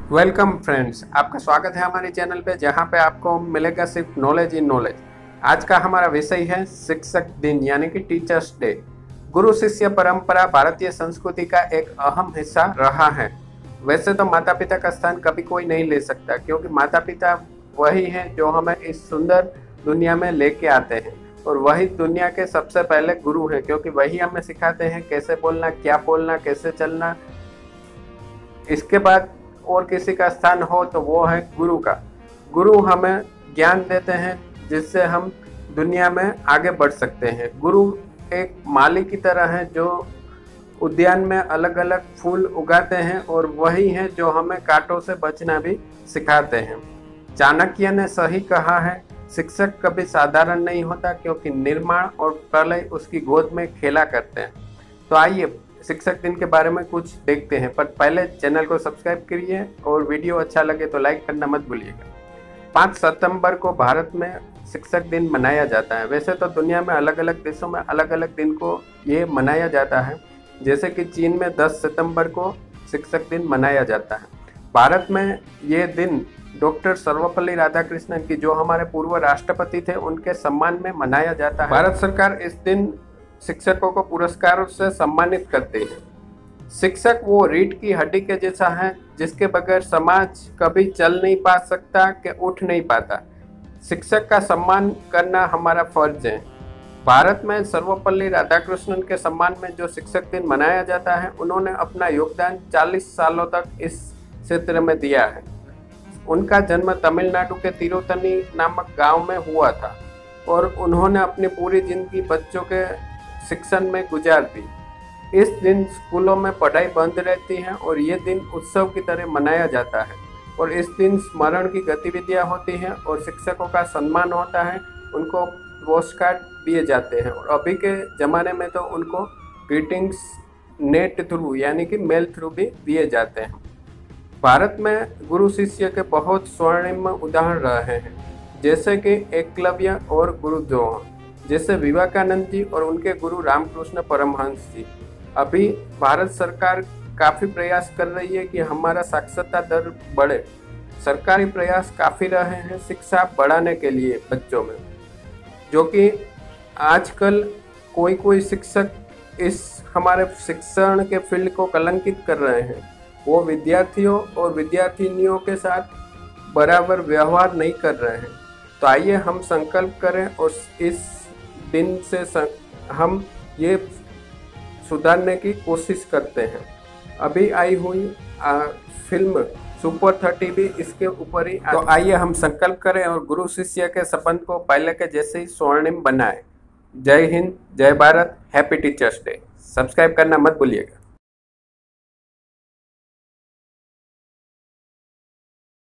Welcome friends, आपका स्वागत है हमारे चैनल पे जहाँ पे आपको मिलेगा सिर्फ नॉलेज इन नॉलेज। आज का हमारा विषय है शिक्षक दिन यानी कि टीचर्स डे। गुरु शिष्य परंपरा भारतीय संस्कृति का एक अहम हिस्सा रहा है। वैसे तो माता पिता का स्थान कभी कोई नहीं ले सकता, क्योंकि माता पिता वही हैं जो हमें इस सुंदर दुनिया में लेके आते हैं, और वही दुनिया के सबसे पहले गुरु हैं, क्योंकि वही हमें सिखाते हैं कैसे बोलना, कैसे चलना। इसके बाद और किसी का स्थान हो तो वो है गुरु का। गुरु हमें ज्ञान देते हैं जिससे हम दुनिया में आगे बढ़ सकते हैं। गुरु एक माली की तरह है जो उद्यान में अलग अलग फूल उगाते हैं, और वही हैं जो हमें कांटों से बचना भी सिखाते हैं। चाणक्य ने सही कहा है, शिक्षक कभी साधारण नहीं होता, क्योंकि निर्माण और प्रलय उसकी गोद में खेला करते हैं। तो आइए शिक्षक दिन के बारे में कुछ देखते हैं, पर पहले चैनल को सब्सक्राइब करिए और वीडियो अच्छा लगे तो लाइक करना मत भूलिएगा। 5 सितंबर को भारत में शिक्षक दिन मनाया जाता है। वैसे तो दुनिया में अलग अलग देशों में अलग अलग दिन को ये मनाया जाता है, जैसे कि चीन में 10 सितंबर को शिक्षक दिन मनाया जाता है। भारत में ये दिन डॉक्टर सर्वपल्ली राधाकृष्णन की, जो हमारे पूर्व राष्ट्रपति थे, उनके सम्मान में मनाया जाता है। भारत सरकार इस दिन शिक्षकों को पुरस्कारों से सम्मानित करते हैं। शिक्षक वो रीढ़ की हड्डी के जैसा है जिसके बगैर समाज कभी चल नहीं पा सकता कि उठ नहीं पाता। शिक्षक का सम्मान करना हमारा फर्ज है। भारत में सर्वपल्ली राधाकृष्णन के सम्मान में जो शिक्षक दिन मनाया जाता है, उन्होंने अपना योगदान 40 सालों तक इस क्षेत्र में दिया है। उनका जन्म तमिलनाडु के तिरुतनी नामक गांव में हुआ था, और उन्होंने अपनी पूरी जिंदगी बच्चों के शिक्षण में गुजार दी। इस दिन स्कूलों में पढ़ाई बंद रहती है और ये दिन उत्सव की तरह मनाया जाता है, और इस दिन स्मरण की गतिविधियां होती हैं और शिक्षकों का सम्मान होता है। उनको पोस्ट कार्ड दिए जाते हैं, और अभी के ज़माने में तो उनको ग्रीटिंग्स नेट थ्रू यानी कि मेल थ्रू भी दिए जाते हैं। भारत में गुरु शिष्य के बहुत स्वर्णिम उदाहरण रहे हैं, जैसे कि एकलव्य और गुरुद्रोह, जैसे विवेकानंद जी और उनके गुरु रामकृष्ण परमहंस जी। अभी भारत सरकार काफ़ी प्रयास कर रही है कि हमारा साक्षरता दर बढ़े। सरकारी प्रयास काफ़ी रहे हैं शिक्षा बढ़ाने के लिए बच्चों में, जो कि आजकल कोई शिक्षक इस हमारे शिक्षण के फील्ड को कलंकित कर रहे हैं। वो विद्यार्थियों और विद्यार्थिनियों के साथ बराबर व्यवहार नहीं कर रहे हैं। तो आइए हम संकल्प करें और इस दिन से हम ये सुधारने की कोशिश करते हैं। अभी आई हुई फिल्म सुपर 30 भी इसके ऊपर ही। तो आइए हम संकल्प करें और गुरु शिष्य के संबंध को पहले के जैसे ही स्वर्णिम बनाएं। जय हिंद, जय भारत, हैप्पी टीचर्स डे। सब्सक्राइब करना मत भूलिएगा।